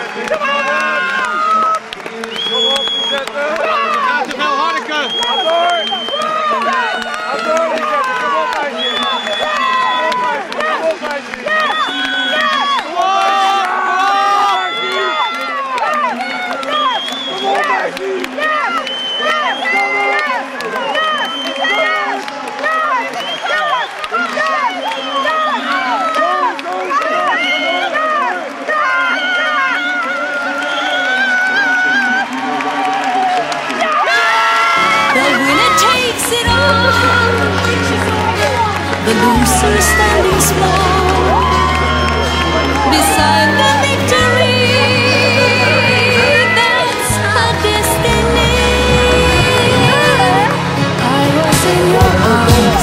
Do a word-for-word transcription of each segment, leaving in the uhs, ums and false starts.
The loser standing small beside the victory. That's our destiny. I was in your arms,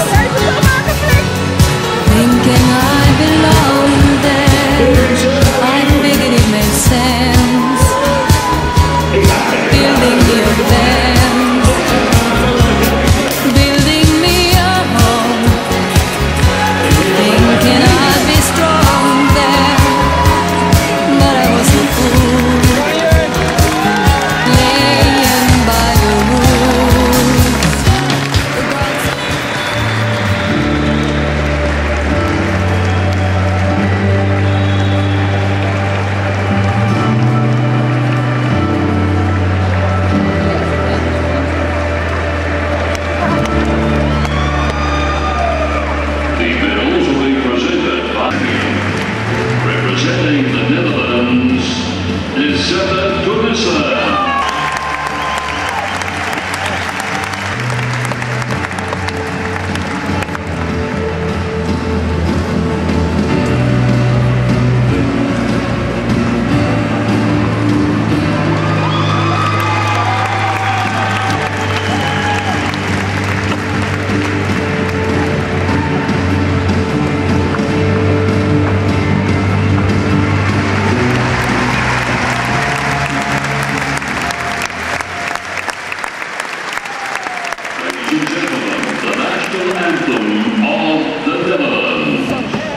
thinking I belonged there. I figured it made sense, building me a fence, building me a home, thinking I'd be strong there, but I was a fool, playing by the rules. The medals will be presented by, representing the Netherlands, Isabelle Tourissen. Ladies and gentlemen, the national anthem of the Netherlands.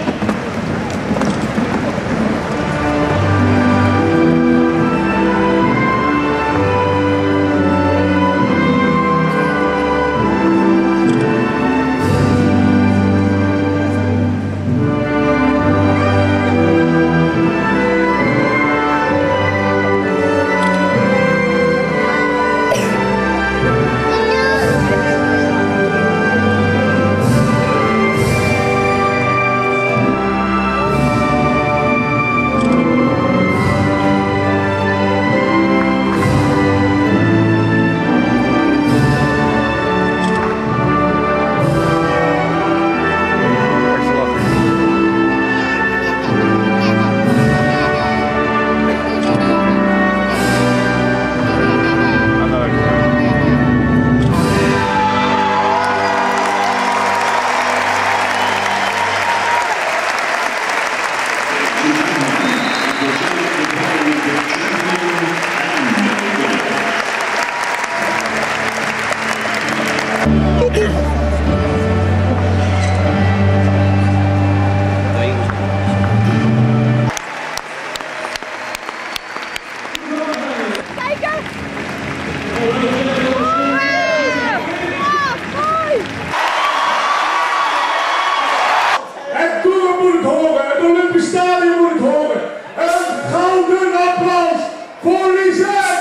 Het doel moet het horen, het Olympisch Stadion moet het horen. Een gouden applaus voor Lisette!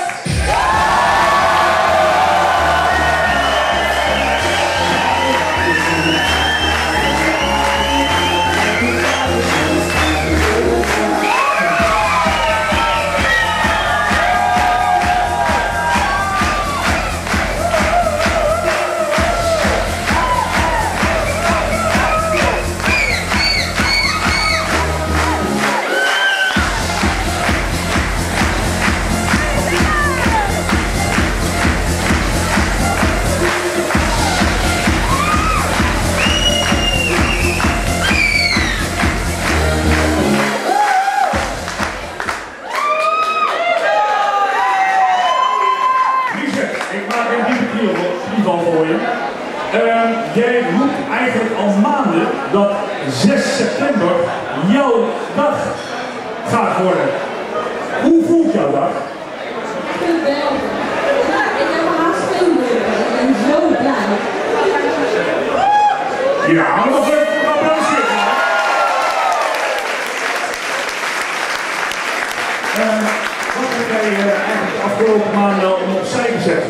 Ik maak een diepe knieval voor je. Uh, jij roept eigenlijk al maanden dat zes september jouw dag gaat worden. Hoe voelt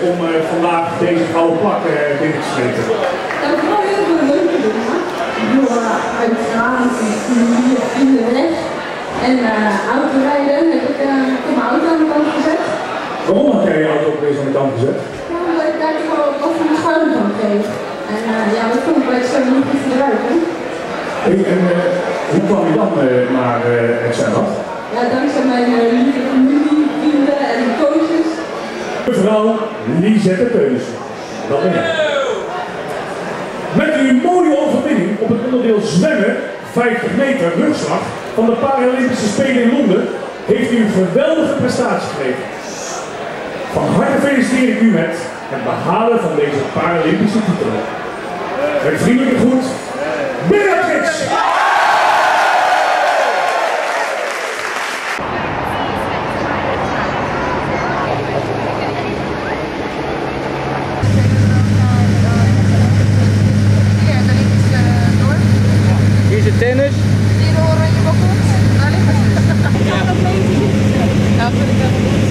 om uh, vandaag deze gouden plak uh, binnen te slepen? Ja, vooral heel veel leuke dingen. Ik doe uh, uitgaan in de weg en uh, autorijden heb ik, uh, ik heb mijn auto aan de kant gezet. Waarom heb jij je auto op deze aan de kant gezet? Ja, omdat ik daar gewoon wat van mijn schouder van kreeg. En uh, ja, dat vond ik bij het zwemmen niet goed gebruiken. Hey, en uh, hoe kwam je dan uh, naar uh, het zwembad? Ja, dankzij mijn uh, lieve familie, vrienden en coaches. Mevrouw Lisette Teus. Dat ben ik. Met uw mooie overwinning op het onderdeel zwemmen, vijftig meter rugslag van de Paralympische Spelen in Londen, heeft u een geweldige prestatie gegeven. Van harte feliciteer ik u met het behalen van deze Paralympische titel. Met vriendelijke groet, Beatrix! Hier is het tennis. Hier de oranje balkon. Daar ligt het. Ja, dat weet ik. Ja, dat vind ik wel goed.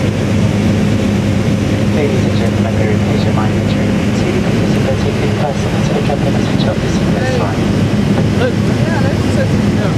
Ladies and gentlemen, may we please remind you during the meeting of visibility in person to take up the message of this next line. Leuk. Ja, leuk. Ja.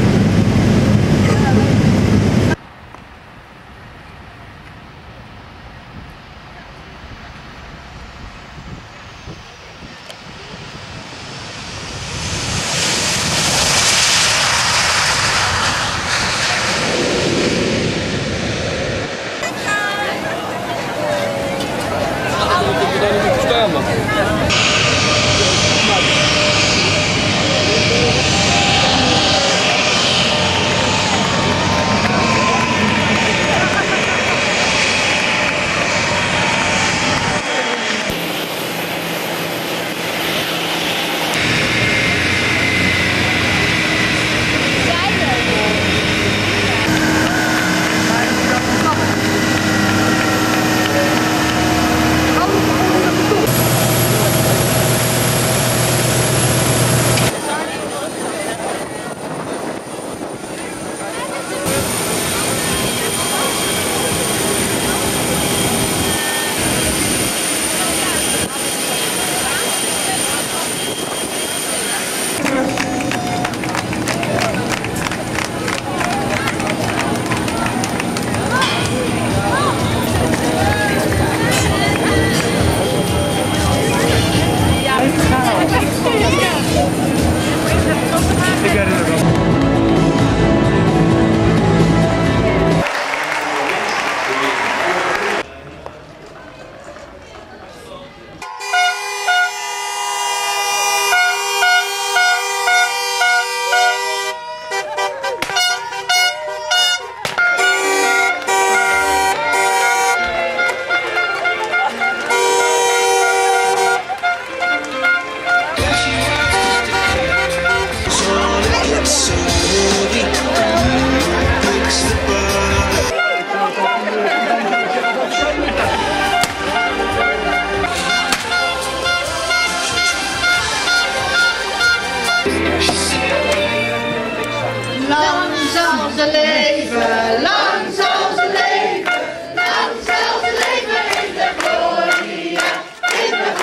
Lang zal ze leven, lang zal ze leven, lang zal ze leven in de gloria, in de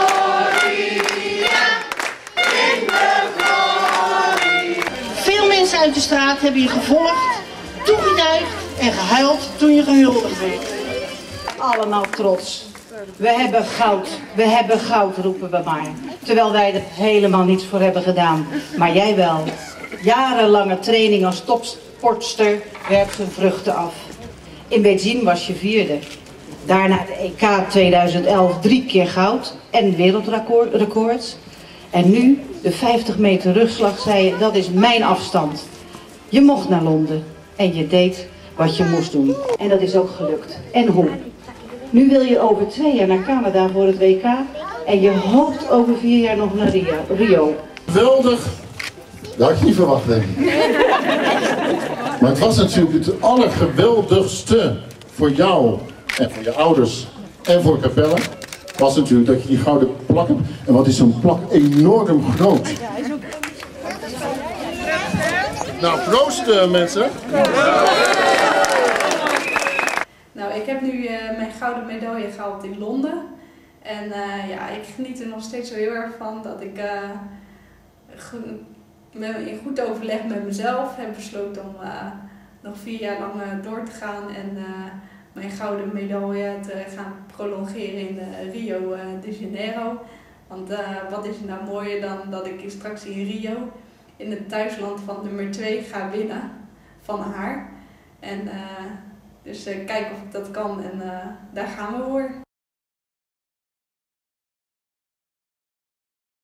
gloria, in de gloria. Veel mensen uit de straat hebben je gevolgd, toegejuicht en gehuild toen je gehuldigd werd. Allemaal trots. We hebben goud, we hebben goud, roepen we maar. Terwijl wij er helemaal niets voor hebben gedaan. Maar jij wel. Jarenlange training als topsportster werpt zijn vruchten af. In Beijing was je vierde. Daarna de E K tweeduizend elf drie keer goud en wereldrecords. En nu de vijftig meter rugslag, zei je, dat is mijn afstand. Je mocht naar Londen en je deed wat je moest doen. En dat is ook gelukt. En hoe? Nu wil je over twee jaar naar Canada voor het W K en je hoopt over vier jaar nog naar Rio. Geweldig! Dat had je niet verwacht, denk ik. Maar het was natuurlijk het allergeweldigste voor jou en voor je ouders en voor Capelle, was natuurlijk dat je die gouden plak hebt. En wat is zo'n plak enorm groot. Nou, proost uh, mensen! Nou, ik heb nu uh, mijn gouden medaille gehaald in Londen. En uh, ja, ik geniet er nog steeds zo heel erg van dat ik uh, goed, in goed overleg met mezelf heb besloten om uh, nog vier jaar lang uh, door te gaan en uh, mijn gouden medaille te gaan prolongeren in uh, Rio uh, de Janeiro. Want uh, wat is er nou mooier dan dat ik straks in Rio, in het thuisland van nummer twee, ga winnen van haar. En uh, dus uh, kijken of ik dat kan en uh, daar gaan we voor.